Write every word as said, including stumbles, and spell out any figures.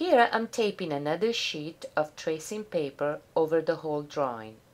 Here I'm taping another sheet of tracing paper over the whole drawing.